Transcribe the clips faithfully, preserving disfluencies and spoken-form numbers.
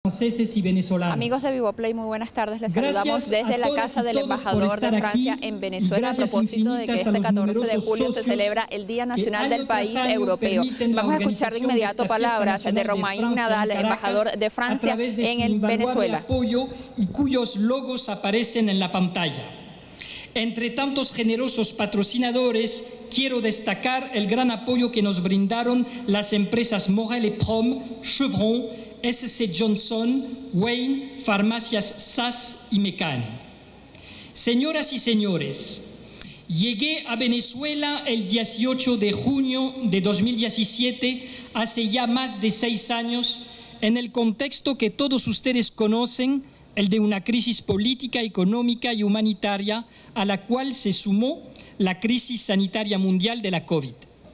franceses y venezolanos. Amigos de Vivoplay, muy buenas tardes. Les Gracias saludamos desde la casa del embajador de Francia en Venezuela a propósito de que este catorce de julio se celebra el Día Nacional del País Europeo. Vamos a escuchar de inmediato palabras de Romain Nadal, embajador de Francia en el Venezuela. Apoyo y cuyos logos aparecen en la pantalla. Entre tantos generosos patrocinadores, quiero destacar el gran apoyo que nos brindaron las empresas Morel et Prom, Chevron, S C Johnson, Wayne, Farmacias Sass y Mecan. Señoras y señores, llegué a Venezuela el dieciocho de junio de dos mil diecisiete, hace ya más de seis años, en el contexto que todos ustedes conocen, el de una crisis política, económica y humanitaria, a la cual se sumó la crisis sanitaria mundial de la COVID.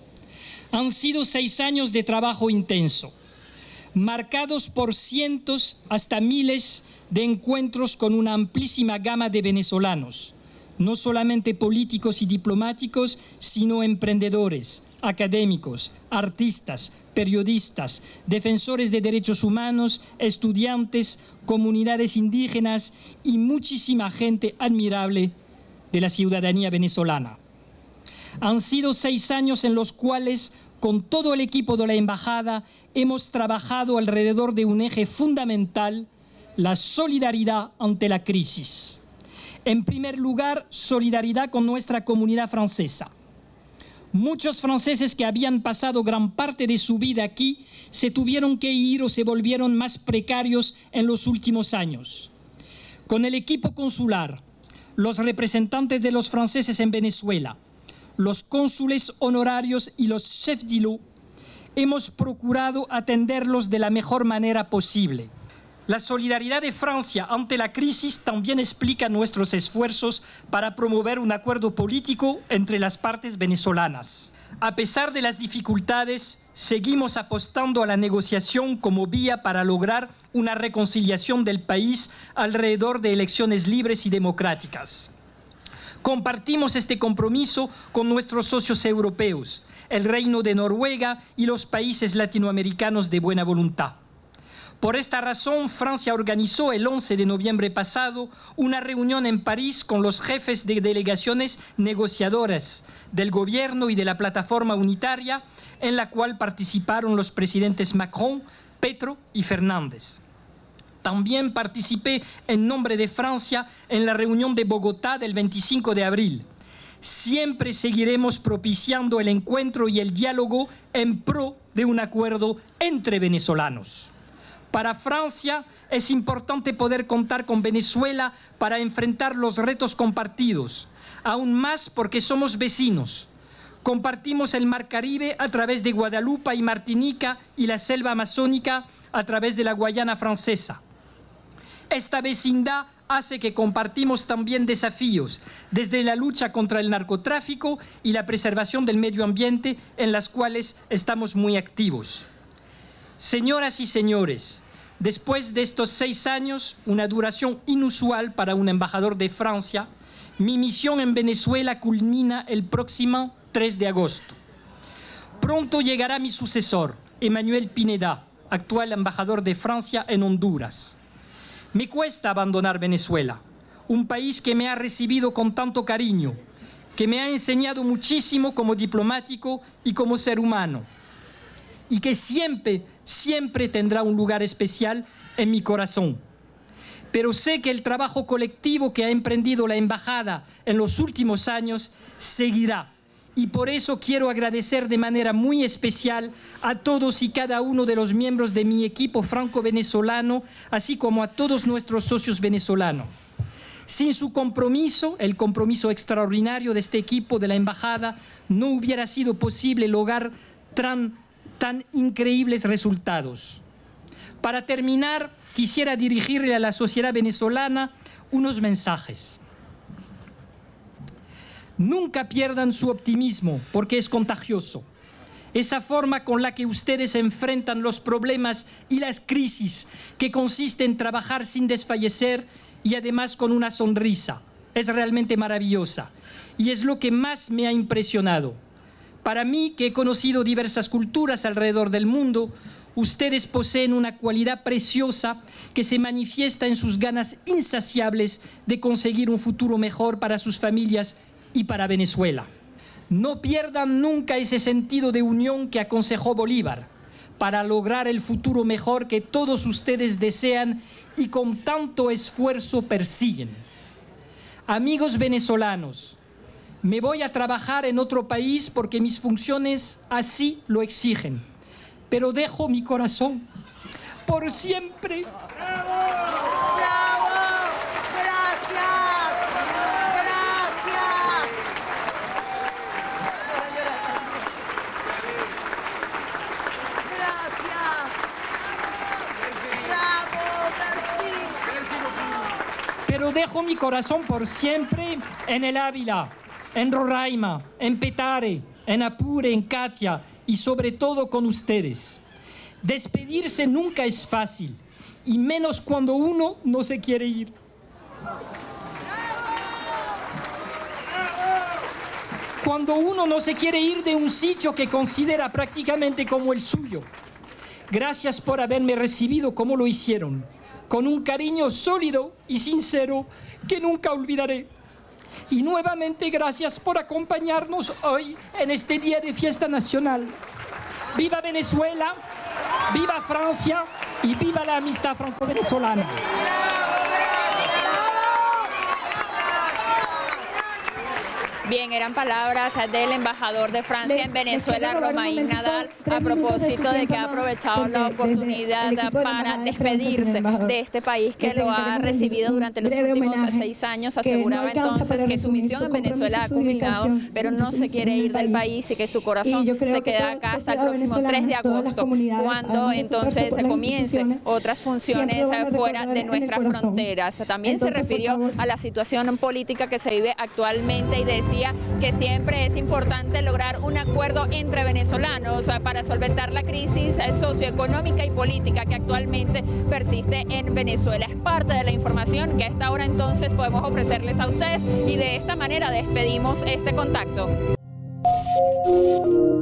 Han sido seis años de trabajo intenso, marcados por cientos hasta miles de encuentros con una amplísima gama de venezolanos, no solamente políticos y diplomáticos, sino emprendedores, académicos, artistas, periodistas, defensores de derechos humanos, estudiantes, comunidades indígenas y muchísima gente admirable de la ciudadanía venezolana. Han sido seis años en los cuales, con todo el equipo de la embajada, hemos trabajado alrededor de un eje fundamental, la solidaridad ante la crisis. En primer lugar, solidaridad con nuestra comunidad francesa. Muchos franceses que habían pasado gran parte de su vida aquí se tuvieron que ir o se volvieron más precarios en los últimos años. Con el equipo consular, los representantes de los franceses en Venezuela, los cónsules honorarios y los chefs d'îlot, hemos procurado atenderlos de la mejor manera posible. La solidaridad de Francia ante la crisis también explica nuestros esfuerzos para promover un acuerdo político entre las partes venezolanas. A pesar de las dificultades, seguimos apostando a la negociación como vía para lograr una reconciliación del país alrededor de elecciones libres y democráticas. Compartimos este compromiso con nuestros socios europeos, el Reino de Noruega y los países latinoamericanos de buena voluntad. Por esta razón, Francia organizó el once de noviembre pasado una reunión en París con los jefes de delegaciones negociadoras del gobierno y de la plataforma unitaria, en la cual participaron los presidentes Macron, Petro y Fernández. También participé en nombre de Francia en la reunión de Bogotá del veinticinco de abril. Siempre seguiremos propiciando el encuentro y el diálogo en pro de un acuerdo entre venezolanos. Para Francia es importante poder contar con Venezuela para enfrentar los retos compartidos, aún más porque somos vecinos. Compartimos el Mar Caribe a través de Guadalupe y Martinica y la selva amazónica a través de la Guayana francesa. Esta vecindad hace que compartimos también desafíos, desde la lucha contra el narcotráfico y la preservación del medio ambiente, en las cuales estamos muy activos. Señoras y señores, después de estos seis años, una duración inusual para un embajador de Francia, mi misión en Venezuela culmina el próximo tres de agosto. Pronto llegará mi sucesor, Emmanuel Pineda, actual embajador de Francia en Honduras. Me cuesta abandonar Venezuela, un país que me ha recibido con tanto cariño, que me ha enseñado muchísimo como diplomático y como ser humano, y que siempre, siempre tendrá un lugar especial en mi corazón. Pero sé que el trabajo colectivo que ha emprendido la embajada en los últimos años seguirá. Y por eso quiero agradecer de manera muy especial a todos y cada uno de los miembros de mi equipo franco-venezolano, así como a todos nuestros socios venezolanos. Sin su compromiso, el compromiso extraordinario de este equipo de la embajada, no hubiera sido posible lograr tan, tan increíbles resultados. Para terminar, quisiera dirigirle a la sociedad venezolana unos mensajes. Nunca pierdan su optimismo, porque es contagioso. Esa forma con la que ustedes enfrentan los problemas y las crisis, que consiste en trabajar sin desfallecer y además con una sonrisa, es realmente maravillosa. Y es lo que más me ha impresionado. Para mí, que he conocido diversas culturas alrededor del mundo, Ustedes poseen una cualidad preciosa que se manifiesta en sus ganas insaciables de conseguir un futuro mejor para sus familias y para Venezuela. No pierdan nunca ese sentido de unión que aconsejó Bolívar para lograr el futuro mejor que todos ustedes desean y con tanto esfuerzo persiguen. Amigos venezolanos, me voy a trabajar en otro país porque mis funciones así lo exigen, pero dejo mi corazón por siempre. ¡Bravo! ¡Bravo! ¡Gracias! ¡Gracias! ¡Gracias! ¡Bravo, Percy! Pero dejo mi corazón por siempre en el Ávila, en Roraima, en Petare, en Apure, en Catia y sobre todo con ustedes. Despedirse nunca es fácil, y menos cuando uno no se quiere ir. Cuando uno no se quiere ir de un sitio que considera prácticamente como el suyo. Gracias por haberme recibido como lo hicieron, con un cariño sólido y sincero que nunca olvidaré. Y nuevamente gracias por acompañarnos hoy en este día de fiesta nacional. ¡Viva Venezuela! ¡Viva Francia! Y viva la amistad franco-venezolana. Bien, eran palabras del embajador de Francia en Venezuela, Romain Nadal, a propósito de que ha aprovechado la oportunidad para despedirse de este país que lo ha recibido durante los últimos seis años. Aseguraba entonces que su misión en Venezuela ha culminado, pero no se quiere ir del país y que su corazón se queda acá hasta el próximo tres de agosto, cuando entonces se comiencen otras funciones fuera de nuestras fronteras. También se refirió a la situación política que se vive actualmente y decía que siempre es importante lograr un acuerdo entre venezolanos para solventar la crisis socioeconómica y política que actualmente persiste en Venezuela. Es parte de la información que a esta hora entonces podemos ofrecerles a ustedes y de esta manera despedimos este contacto.